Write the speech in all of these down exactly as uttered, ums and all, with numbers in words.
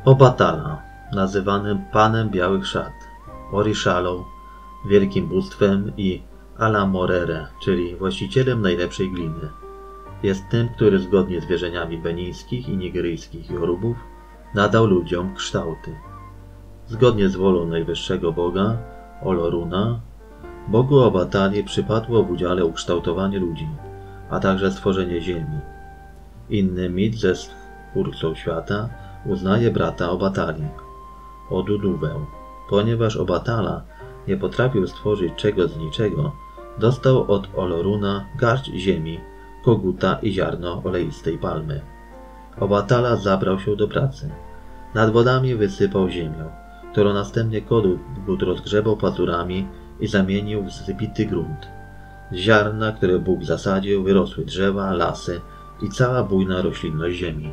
Obatala, nazywanym Panem Białych Szat, Orishałą, wielkim bóstwem, i Alamorere, czyli właścicielem najlepszej gliny. Jest tym, który zgodnie z wierzeniami benińskich i nigeryjskich Jorubów nadał ludziom kształty. Zgodnie z wolą najwyższego Boga, Oloruna, Bogu Obatali przypadło w udziale ukształtowanie ludzi, a także stworzenie ziemi. Inny mit ze Stwórcą świata uznaje brata Obatali, Oduduwę. Ponieważ Obatala nie potrafił stworzyć czego z niczego, dostał od Oloruna garść ziemi, koguta i ziarno oleistej palmy. Obatala zabrał się do pracy. Nad wodami wysypał ziemię, którą następnie kogut rozgrzebał pazurami i zamienił w zbity grunt. Z ziarna, które Bóg zasadził, wyrosły drzewa, lasy i cała bujna roślinność ziemi.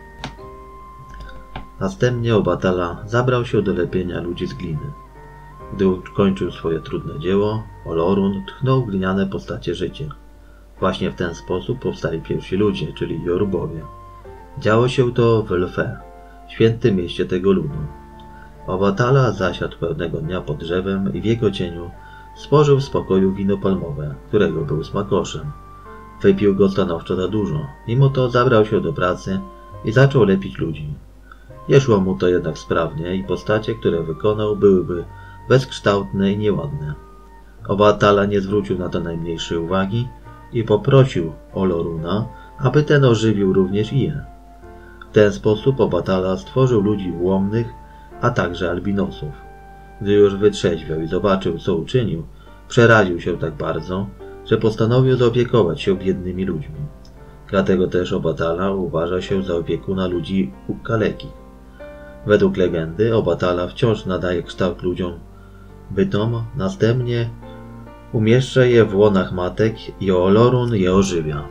Następnie Obatala zabrał się do lepienia ludzi z gliny. Gdy ukończył swoje trudne dzieło, Olorun tchnął gliniane postacie życia. Właśnie w ten sposób powstali pierwsi ludzie, czyli Jorubowie. Działo się to w Lfe, świętym mieście tego ludu. Obatala zasiadł pewnego dnia pod drzewem i w jego cieniu spożył w spokoju wino palmowe, którego był smakoszem. Wypił go stanowczo za dużo, mimo to zabrał się do pracy i zaczął lepić ludzi. Nie szło mu to jednak sprawnie i postacie, które wykonał, byłyby bezkształtne i nieładne. Obatala nie zwrócił na to najmniejszej uwagi i poprosił Oloruna, aby ten ożywił również i je. W ten sposób Obatala stworzył ludzi ułomnych, a także albinosów. Gdy już wytrzeźwiał i zobaczył, co uczynił, przeraził się tak bardzo, że postanowił zaopiekować się biednymi ludźmi. Dlatego też Obatala uważa się za opiekuna ludzi kalekich. Według legendy Obatala wciąż nadaje kształt ludziom bytom, następnie umieszcza je w łonach matek i Olorun je ożywia.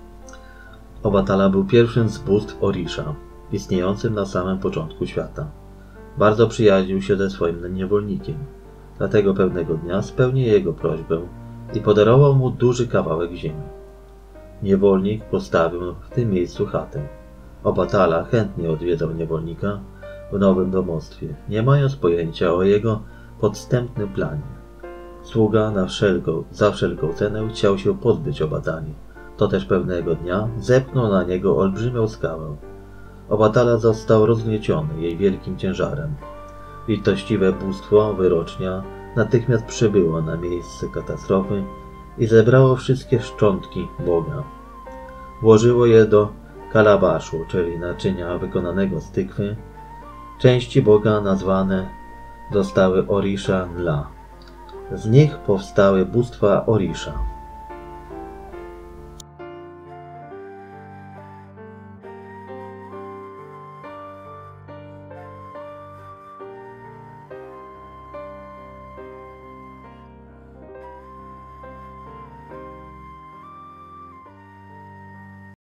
Obatala był pierwszym z bóstw Orisha, istniejącym na samym początku świata. Bardzo przyjaźnił się ze swoim niewolnikiem, dlatego pewnego dnia spełnił jego prośbę i podarował mu duży kawałek ziemi. Niewolnik postawił w tym miejscu chatę. Obatala chętnie odwiedzał niewolnika w nowym domostwie, nie mając pojęcia o jego podstępnym planie. Sługa na wszelką, za wszelką cenę chciał się pozbyć Obatali. To też pewnego dnia zepchnął na niego olbrzymią skałę. Obatala został rozgnieciony jej wielkim ciężarem. Litościwe bóstwo wyrocznia natychmiast przybyło na miejsce katastrofy i zebrało wszystkie szczątki Boga. Włożyło je do kalabaszu, czyli naczynia wykonanego z tykwy. Części Boga nazwane zostały Orisha Nla. Z nich powstały bóstwa Orisha.